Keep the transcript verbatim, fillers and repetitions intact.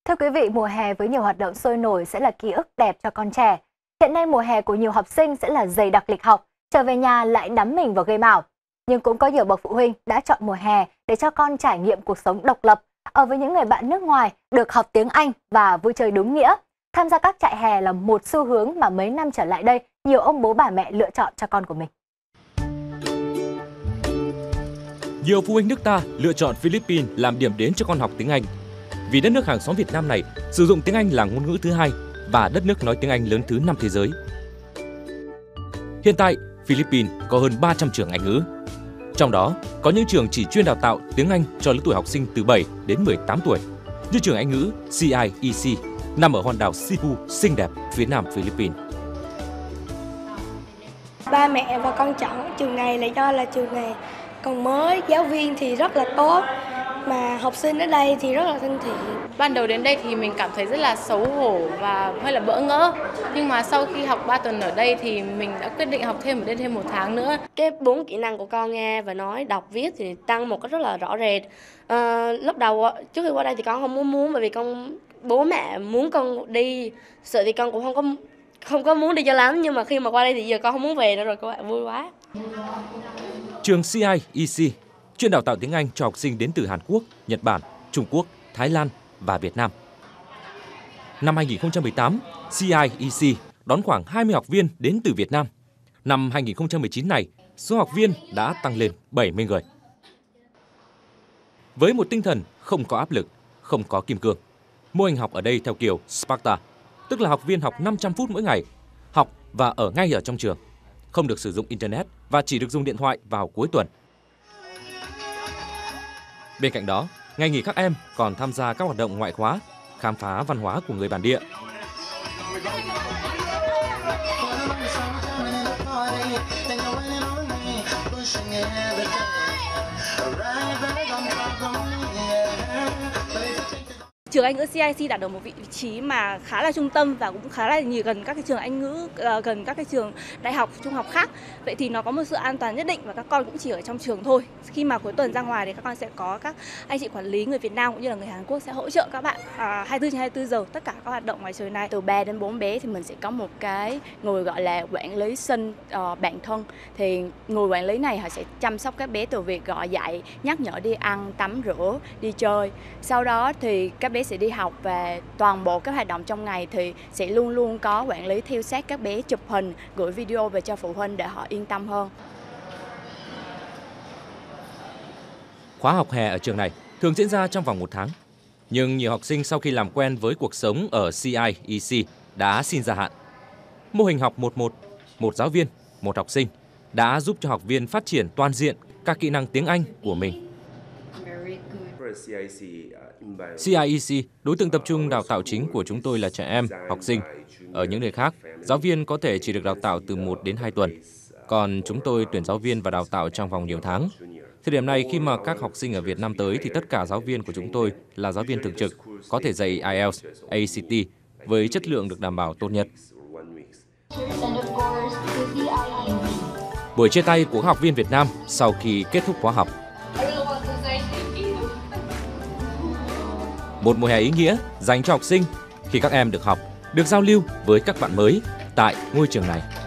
Thưa quý vị, mùa hè với nhiều hoạt động sôi nổi sẽ là ký ức đẹp cho con trẻ. Hiện nay mùa hè của nhiều học sinh sẽ là dày đặc lịch học, trở về nhà lại đắm mình vào game ảo. Nhưng cũng có nhiều bậc phụ huynh đã chọn mùa hè để cho con trải nghiệm cuộc sống độc lập, ở với những người bạn nước ngoài, được học tiếng Anh và vui chơi đúng nghĩa. Tham gia các trại hè là một xu hướng mà mấy năm trở lại đây, nhiều ông bố bà mẹ lựa chọn cho con của mình. Nhiều phụ huynh nước ta lựa chọn Philippines làm điểm đến cho con học tiếng Anh. Vì đất nước hàng xóm Việt Nam này sử dụng tiếng Anh là ngôn ngữ thứ hai và đất nước nói tiếng Anh lớn thứ năm thế giới. Hiện tại, Philippines có hơn ba trăm trường Anh ngữ. Trong đó, có những trường chỉ chuyên đào tạo tiếng Anh cho lứa tuổi học sinh từ bảy đến mười tám tuổi, như trường Anh ngữ C I E C nằm ở hòn đảo Cebu xinh đẹp phía nam Philippines. Ba mẹ và con chọn trường này là do là trường này còn mới, giáo viên thì rất là tốt, mà học sinh ở đây thì rất là thân thiện. Ban đầu đến đây thì mình cảm thấy rất là xấu hổ và hơi là bỡ ngỡ. Nhưng mà sau khi học ba tuần ở đây thì mình đã quyết định học thêm ở đây thêm một tháng nữa. Cái bốn kỹ năng của con nghe và nói, đọc, viết thì tăng một cách rất là rõ rệt. À, lúc đầu trước khi qua đây thì con không muốn muốn bởi vì con bố mẹ muốn con đi, sợ thì con cũng không có không có muốn đi cho lắm, nhưng mà khi mà qua đây thì giờ con không muốn về nữa rồi, các bạn vui quá. Trường C I E C chuyên đào tạo tiếng Anh cho học sinh đến từ Hàn Quốc, Nhật Bản, Trung Quốc, Thái Lan và Việt Nam. Năm hai nghìn không trăm mười tám, C I E C đón khoảng hai mươi học viên đến từ Việt Nam. Năm hai nghìn không trăm mười chín này, số học viên đã tăng lên bảy mươi người. Với một tinh thần không có áp lực, không có kim cương, mô hình học ở đây theo kiểu Sparta, tức là học viên học năm trăm phút mỗi ngày, học và ở ngay ở trong trường, không được sử dụng Internet và chỉ được dùng điện thoại vào cuối tuần. Bên cạnh đó, ngày nghỉ các em còn tham gia các hoạt động ngoại khóa, khám phá văn hóa của người bản địa. Trường Anh ngữ C I E C đạt được một vị trí mà khá là trung tâm và cũng khá là nhiều gần các cái trường Anh ngữ, gần các cái trường đại học, trung học khác. Vậy thì nó có một sự an toàn nhất định và các con cũng chỉ ở trong trường thôi. Khi mà cuối tuần ra ngoài thì các con sẽ có các anh chị quản lý người Việt Nam cũng như là người Hàn Quốc sẽ hỗ trợ các bạn à, hai mươi tư trên hai mươi tư giờ tất cả các hoạt động ngoài trời này. Từ ba đến bốn bé thì mình sẽ có một cái người gọi là quản lý sinh uh, bản thân. Thì người quản lý này họ sẽ chăm sóc các bé từ việc gọi dạy, nhắc nhở đi ăn, tắm rửa, đi chơi. Sau đó thì các bé sẽ đi học và toàn bộ các hoạt động trong ngày thì sẽ luôn luôn có quản lý theo sát các bé, chụp hình, gửi video về cho phụ huynh để họ yên tâm hơn. Khóa học hè ở trường này thường diễn ra trong vòng một tháng. Nhưng nhiều học sinh sau khi làm quen với cuộc sống ở C I E C đã xin gia hạn. Mô hình học một một, một giáo viên, một học sinh đã giúp cho học viên phát triển toàn diện các kỹ năng tiếng Anh của mình. C I E C, đối tượng tập trung đào tạo chính của chúng tôi là trẻ em, học sinh. Ở những nơi khác, giáo viên có thể chỉ được đào tạo từ một đến hai tuần. Còn chúng tôi tuyển giáo viên và đào tạo trong vòng nhiều tháng. Thời điểm này, khi mà các học sinh ở Việt Nam tới thì tất cả giáo viên của chúng tôi là giáo viên thường trực, có thể dạy I E L T S, A C T với chất lượng được đảm bảo tốt nhất. Buổi chia tay của các học viên Việt Nam sau khi kết thúc khóa học. Một mùa hè ý nghĩa dành cho học sinh khi các em được học, được giao lưu với các bạn mới tại ngôi trường này.